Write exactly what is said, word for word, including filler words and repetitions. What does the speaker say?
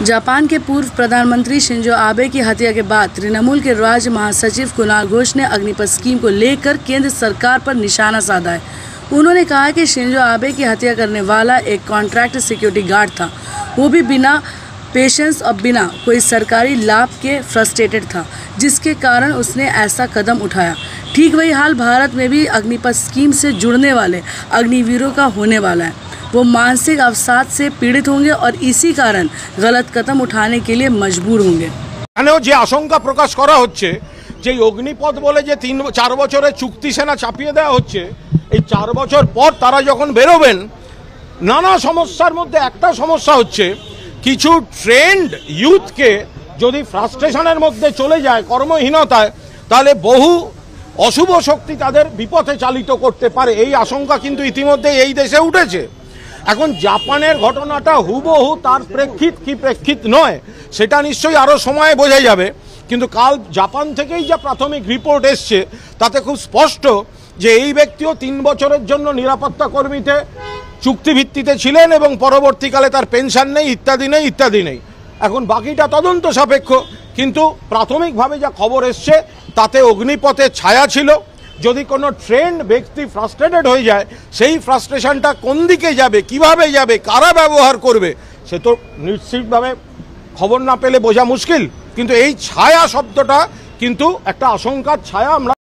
Japan के पूर्व प्रधानमंत्री शिंजो आबे की हत्या के बाद तृणमूल के राज्य महासचिव कुणाल घोष ने अग्निपथ स्कीम को लेकर केंद्र सरकार पर निशाना साधा है। उन्होंने कहा कि शिंजो आबे की हत्या करने वाला एक कॉन्ट्रैक्ट सिक्योरिटी गार्ड था, वो भी बिना पेशेंस और बिना कोई सरकारी लाभ के फ्रस्ट्रेटेड था, जिसके कारण उसने ऐसा कदम उठाया। ठीक वही हाल भारत में भी अग्निपथ स्कीम से जुड़ने वाले अग्निवीरों का होने वाला है। वो मानसिक अवसाद से पीड़ित होंगे और इसी कारण गलत कदम उठाने के लिए मजबूर होंगे। যে আশঙ্কা প্রকাশ করা হচ্ছে যে অগ্নিপথ বলে যে তিন চার বছরের চুক্তি সেনা চাপিয়ে দেওয়া হচ্ছে, এই চার বছর পর তারা যখন বেরোবেন নানা সমস্যার মধ্যে একটা সমস্যা হচ্ছে কিছু ট্রেন্ড ইউথকে যদি ফ্রাস্ট্রেশনের মধ্যে চলে যায় কর্মহীনতায়, তাহলে বহু অশুভ শক্তি তাদের বিপথে চালিত করতে পারে। এই আশঙ্কা কিন্তু ইতিমধ্যে এই দেশে উঠেছে। এখন জাপানের ঘটনাটা হুবহু তার প্রেক্ষিত কি প্রেক্ষিত নয় সেটা নিশ্চয়ই আরও সময় বোঝা যাবে, কিন্তু কাল জাপান থেকেই যা প্রাথমিক রিপোর্ট এসছে তাতে খুব স্পষ্ট যে এই ব্যক্তিও তিন বছরের জন্য নিরাপত্তা কর্মীতে চুক্তিভিত্তিতে ছিলেন এবং পরবর্তীকালে তার পেনশন নেই ইত্যাদি নেই ইত্যাদি নেই। এখন বাকিটা তদন্ত সাপেক্ষ, কিন্তু প্রাথমিকভাবে যা খবর এসছে তাতে অগ্নিপথের ছায়া ছিল। যদি কোনো ট্রেন্ড ব্যক্তি ফ্রাস্ট্রেটেড হয়ে যায়, সেই ফ্রাস্ট্রেশনটা কোন দিকে যাবে, কিভাবে যাবে, কারা ব্যবহার করবে সে তো নিশ্চিতভাবে খবর না পেলে বোঝা মুশকিল, কিন্তু এই ছায়া শব্দটা কিন্তু একটা আশঙ্কার ছায়া আমরা